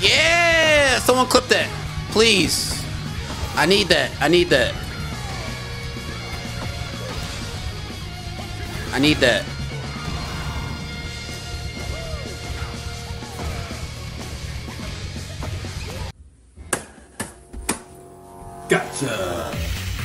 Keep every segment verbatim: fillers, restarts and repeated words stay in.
Yeah! Someone clip that. Please. I need that. I need that. I need that. Gotcha.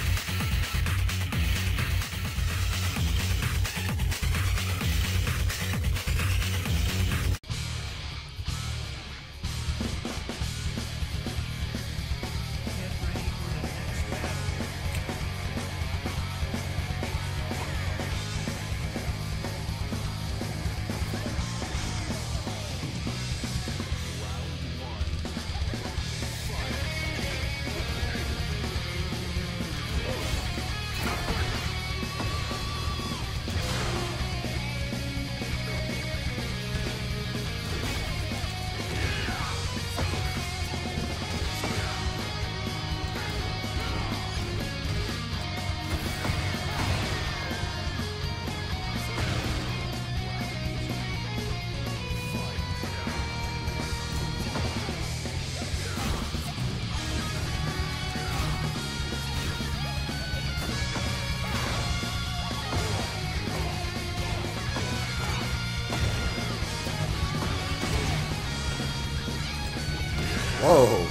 Whoa.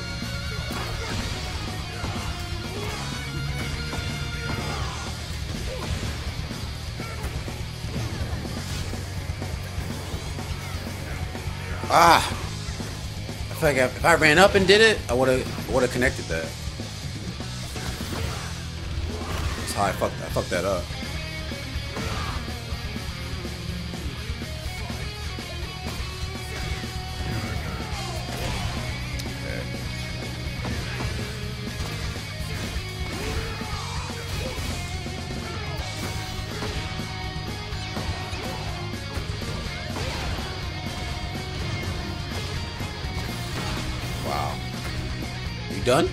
Ah. I feel like if I ran up and did it, I would have would have connected that. That's how I fucked I fucked that up. Wow. You done?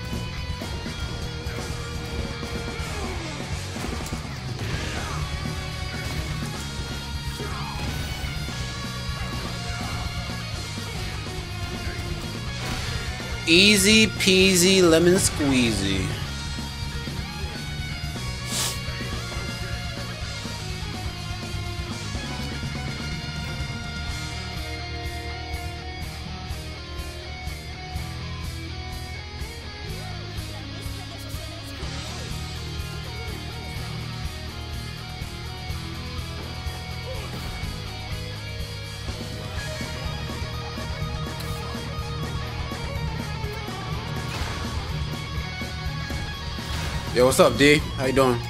Easy peasy lemon squeezy. Yo, what's up, D? How you doing?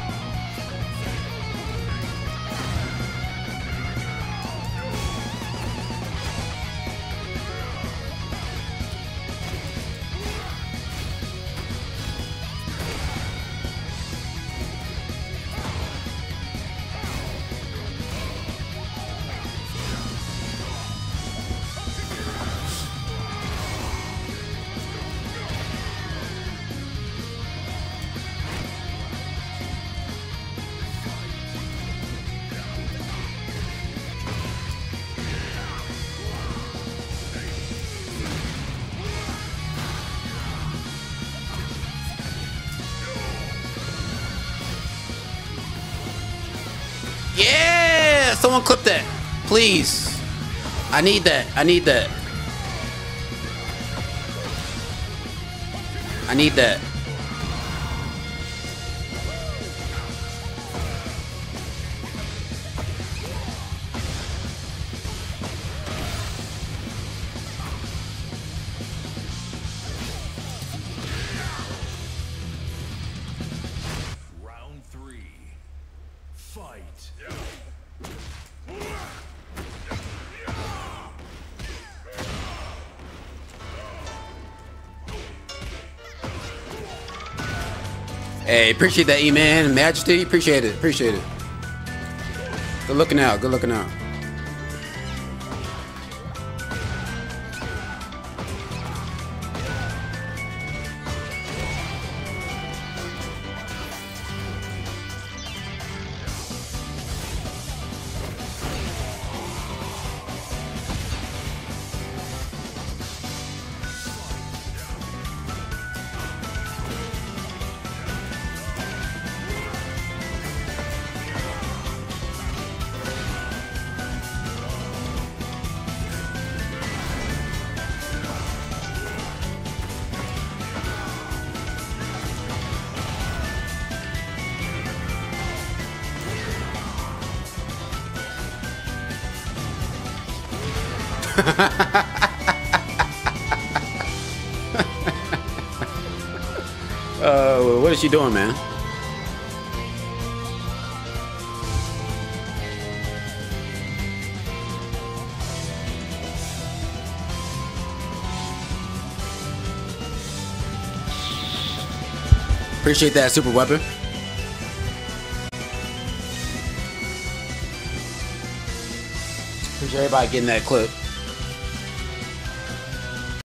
Yeah! Someone clip that. Please. I need that. I need that. I need that. Round three. Fight. Hey, appreciate that, E-Man. Majesty, appreciate it. Appreciate it. Good looking out. Good looking out. Uh, what is she doing, man? Appreciate that super weapon. Appreciate everybody getting that clip.